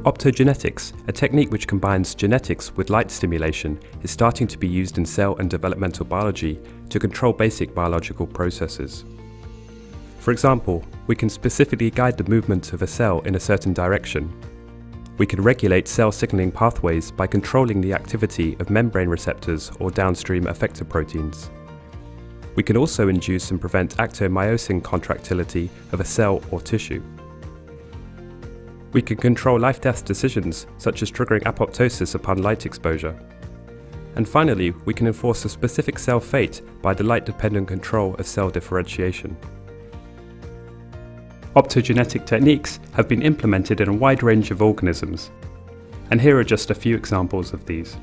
Optogenetics, a technique which combines genetics with light stimulation, is starting to be used in cell and developmental biology to control basic biological processes. For example, we can specifically guide the movement of a cell in a certain direction. We can regulate cell signaling pathways by controlling the activity of membrane receptors or downstream effector proteins. We can also induce and prevent actomyosin contractility of a cell or tissue. We can control life-death decisions, such as triggering apoptosis upon light exposure. And finally, we can enforce a specific cell fate by the light-dependent control of cell differentiation. Optogenetic techniques have been implemented in a wide range of organisms, and here are just a few examples of these.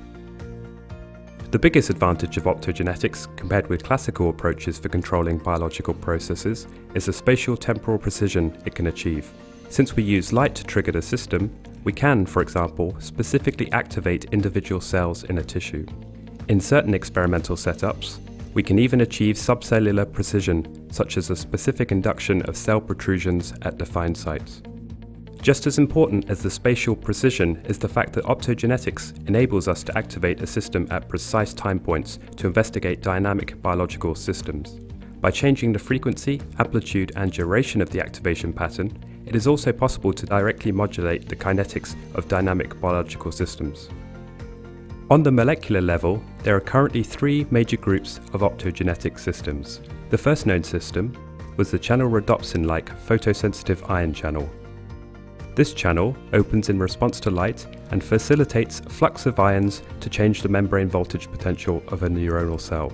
The biggest advantage of optogenetics compared with classical approaches for controlling biological processes is the spatial temporal precision it can achieve. Since we use light to trigger the system, we can, for example, specifically activate individual cells in a tissue. In certain experimental setups, we can even achieve subcellular precision, such as a specific induction of cell protrusions at defined sites. Just as important as the spatial precision is the fact that optogenetics enables us to activate a system at precise time points to investigate dynamic biological systems. By changing the frequency, amplitude, and duration of the activation pattern, it is also possible to directly modulate the kinetics of dynamic biological systems. On the molecular level, there are currently three major groups of optogenetic systems. The first known system was the channel rhodopsin-like photosensitive ion channel. This channel opens in response to light and facilitates flux of ions to change the membrane voltage potential of a neuronal cell.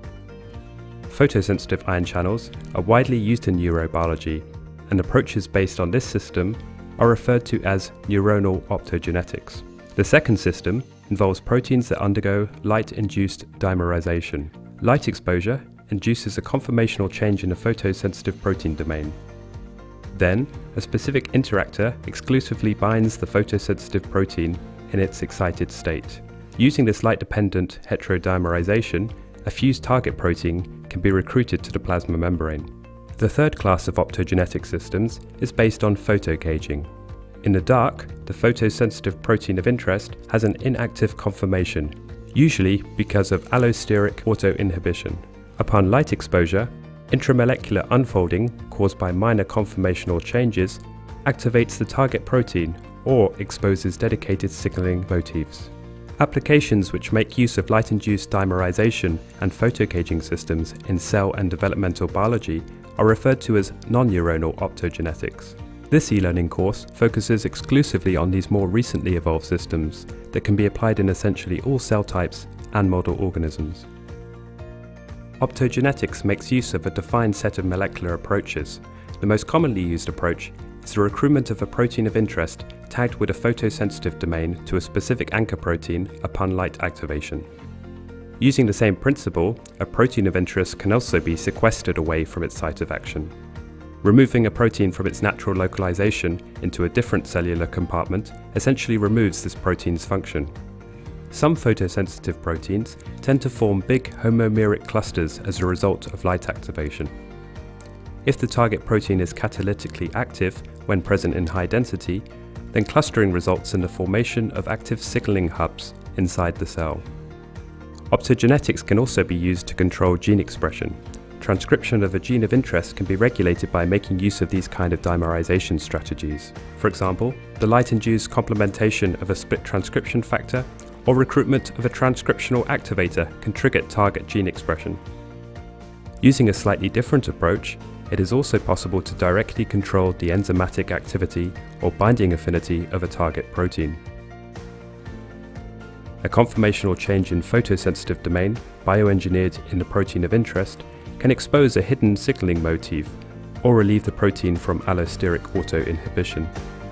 Photosensitive ion channels are widely used in neurobiology, and approaches based on this system are referred to as neuronal optogenetics. The second system involves proteins that undergo light-induced dimerization. Light exposure induces a conformational change in a photosensitive protein domain. Then, a specific interactor exclusively binds the photosensitive protein in its excited state. Using this light-dependent heterodimerization, a fused target protein can be recruited to the plasma membrane. The third class of optogenetic systems is based on photocaging. In the dark, the photosensitive protein of interest has an inactive conformation, usually because of allosteric autoinhibition. Upon light exposure, intramolecular unfolding caused by minor conformational changes activates the target protein or exposes dedicated signaling motifs. Applications which make use of light-induced dimerization and photocaging systems in cell and developmental biology are referred to as non-neuronal optogenetics. This e-learning course focuses exclusively on these more recently evolved systems that can be applied in essentially all cell types and model organisms. Optogenetics makes use of a defined set of molecular approaches. The most commonly used approach is the recruitment of a protein of interest tagged with a photosensitive domain to a specific anchor protein upon light activation. Using the same principle, a protein of interest can also be sequestered away from its site of action. Removing a protein from its natural localization into a different cellular compartment essentially removes this protein's function. Some photosensitive proteins tend to form big homomeric clusters as a result of light activation. If the target protein is catalytically active when present in high density, then clustering results in the formation of active signaling hubs inside the cell. Optogenetics can also be used to control gene expression. Transcription of a gene of interest can be regulated by making use of these kind of dimerization strategies. For example, the light-induced complementation of a split transcription factor or recruitment of a transcriptional activator can trigger target gene expression. Using a slightly different approach, it is also possible to directly control the enzymatic activity or binding affinity of a target protein. A conformational change in photosensitive domain, bioengineered in the protein of interest, can expose a hidden signaling motif or relieve the protein from allosteric autoinhibition.